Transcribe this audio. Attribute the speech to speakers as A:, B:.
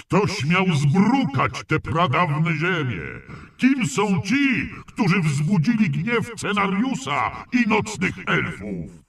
A: Kto śmiał zbrukać te pradawne ziemie? Kim są ci, którzy wzbudzili gniew Cenariusa i nocnych elfów?